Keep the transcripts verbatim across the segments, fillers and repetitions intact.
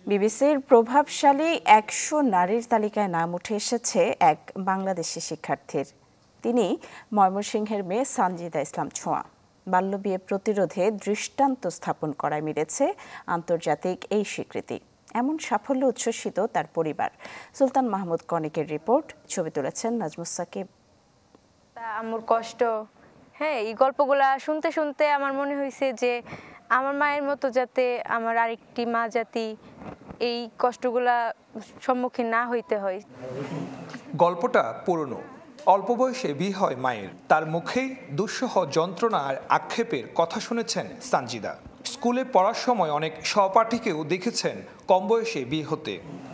বিবিসির প্রভাবশালী একশো নারীর তালিকায় নাম উঠে এসেছে এক বাংলাদেশি শিক্ষার্থীর। তিনি ময়মনসিংহের মেয়ে সানজিদা ইসলাম ছোঁয়া। বাল্যবিয়ে প্রতিরোধে দৃষ্টান্ত স্থাপন করায় মিলেছে আন্তর্জাতিক এই স্বীকৃতি। এমন সাফল্য উচ্ছ্বসিত তার পরিবার। সুলতান মাহমুদ কনিকের রিপোর্ট, ছবি তুলেছেন নাজমুস সাকিব। আমার কষ্ট, হ্যাঁ, এই গল্পগুলা শুনতে শুনতে আমার মনে হয়েছে যে আমার মায়ের মতো যাতে আমার আরেকটি মা জাতি এই কষ্টগুলা সম্মুখীন না হইতে হয়। গল্পটা পুরনো। অল্প বয়সে বিয়ে হয় মায়ের। তার মুখেই দুঃসহ যন্ত্রণা আর আক্ষেপের কথা শুনেছেন সানজিদা। স্কুলে পড়ার সময় অনেক সহপাঠীকেও দেখেছেন কম বয়সে বিয়ে হতে।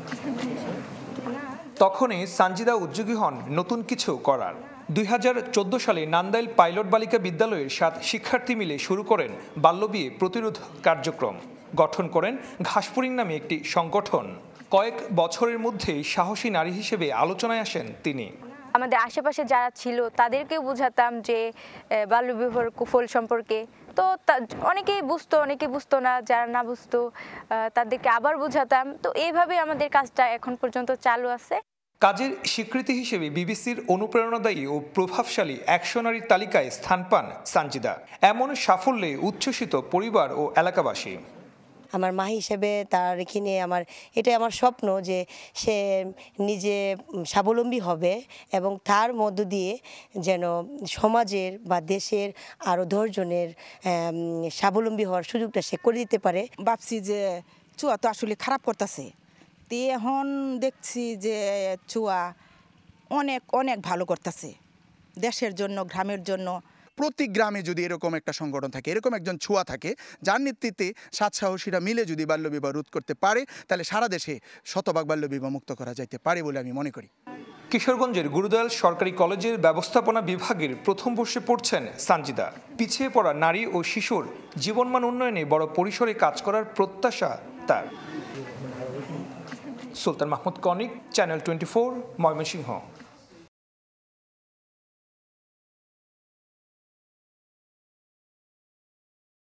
তখনই সানজিদা উদ্যোগী হন নতুন কিছু করার। দুই হাজার চোদ্দ সালে নান্দাইল পাইলট বালিকা বিদ্যালয়ের সাত শিক্ষার্থী মিলে শুরু করেন বাল্যবিয়ে প্রতিরোধ কার্যক্রম। গঠন করেন ঘাসপুরিং নামে একটি সংগঠন। কয়েক বছরের মধ্যেই সাহসী নারী হিসেবে আলোচনায় আসেন তিনি। আমাদের আশেপাশে যারা ছিল তাদেরকেও বুঝাতাম যে বাল্যবিবাহের কুফল সম্পর্কে। তো অনেকেই বুঝতো, অনেকে বুঝতো না। যারা না বুঝতো তাদেরকে আবার বুঝাতাম। তো এইভাবে আমাদের কাজটা এখন পর্যন্ত চালু আছে। কাজের স্বীকৃতি হিসেবে বিবিসির অনুপ্রেরণাদায়ী ও প্রভাবশালী একশো নারীর তালিকায় স্থান পান সানজিদা। এমন সাফল্যে উচ্ছ্বসিত পরিবার ও এলাকাবাসী। আমার মা হিসেবে তার এখানে আমার এটাই আমার স্বপ্ন যে সে নিজে স্বাবলম্বী হবে এবং তার মধ্য দিয়ে যেন সমাজের বা দেশের আরও দশজনের স্বাবলম্বী হওয়ার সুযোগটা সে করে দিতে পারে। ভাবছি যে চুয়া তো আসলে খারাপ করতেছে, তে এখন দেখছি যে চুয়া অনেক অনেক ভালো করতেছে দেশের জন্য, গ্রামের জন্য। প্রতি গ্রামে যদি এরকম একটা সংগঠন থাকে, এরকম একজন ছোঁয়া থাকে যার নেতৃত্বে সাত সাহসীরা মিলে যদি বাল্যবিবাহ রোধ করতে পারে, তাহলে সারা দেশে শতভাগ বাল্যবিবাহ মুক্ত করা যাইতে পারে বলে আমি মনে করি। কিশোরগঞ্জের গুরুদয়াল সরকারি কলেজের ব্যবস্থাপনা বিভাগের প্রথম বর্ষে পড়ছেন সানজিদা। পিছিয়ে পড়া নারী ও শিশুর জীবনমান উন্নয়নে বড় পরিসরে কাজ করার প্রত্যাশা তার। Sultan Mahmud Konik, channel twenty four, Mymensingh.